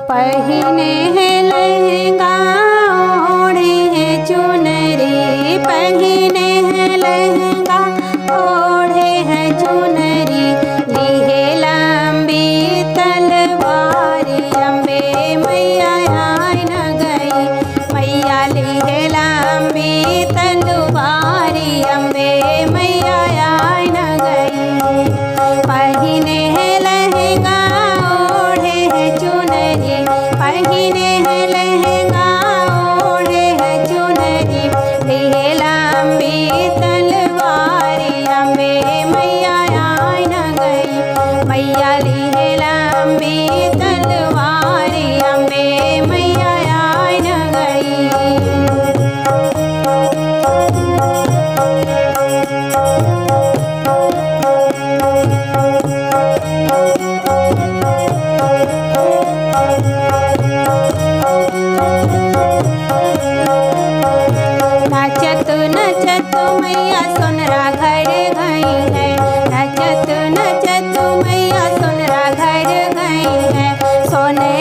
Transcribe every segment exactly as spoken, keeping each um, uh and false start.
पहिने है लहंगा ओढ़े है चुनरी, पहिने है लहंगा ओढ़े है चुनरी, लिए लंबी तलवारी अम्बे मैया आई न गई, मैया लिए लंबी तलवारी अम्बे मैया आई न गई। पहिने है लहंगा ओढ़े है चुनरी, पहिने है लहंगा ओढ़े है चुनरी, लिए लंबी तलवारी अम्बे मैया आई न गई, मैया लिए लंबी तलवारी अम्बे मैया आई न गई। नचत नचत मैया सोनरा घर गई है, नचत नचत मैया सोनरा घर गई है, सोने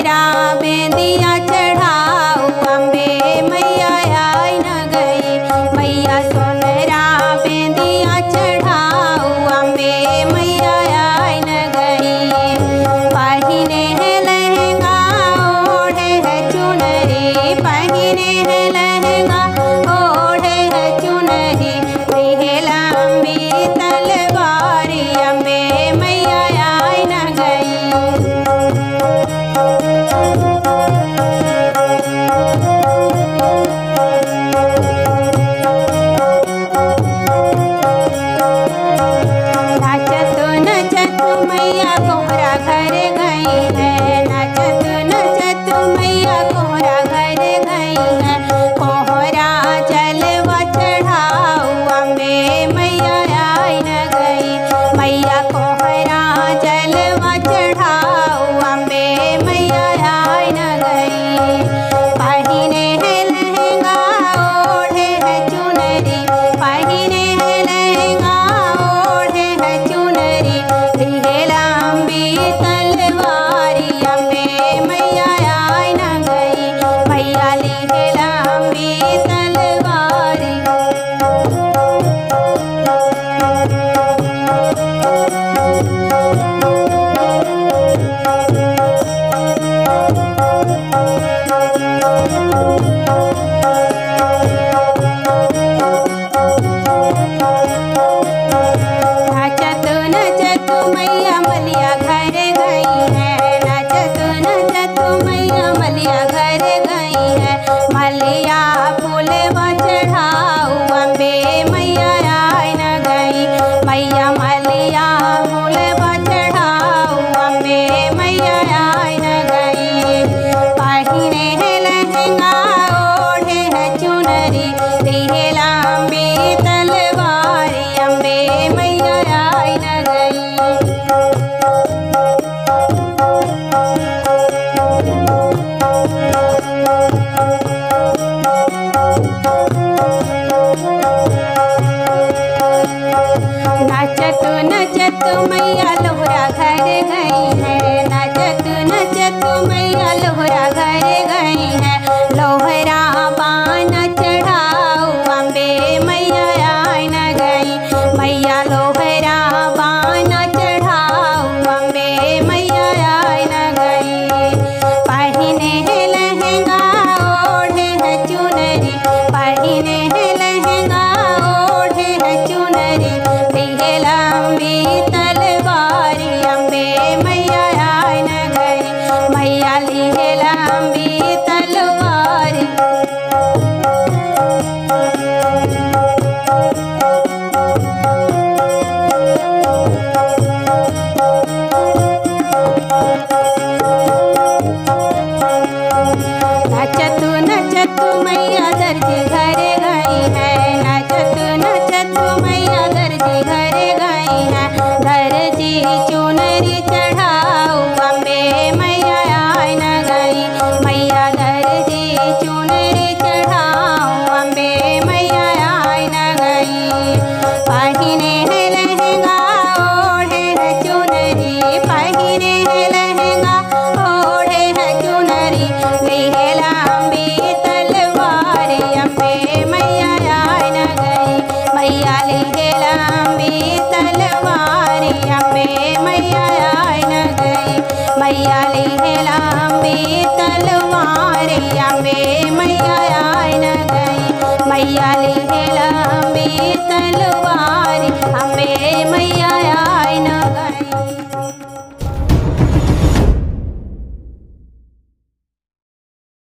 अम्बे मैया आई न गई। मैया ली है लंबी तलवार अम्बे मैया आई न गई। मैया ली है लंबी तलवार